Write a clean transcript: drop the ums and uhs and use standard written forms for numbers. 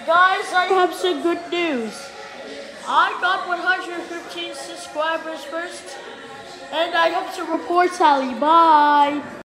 Guys, I have some good news. I got 115 subscribers first, and I have to report tally. Bye.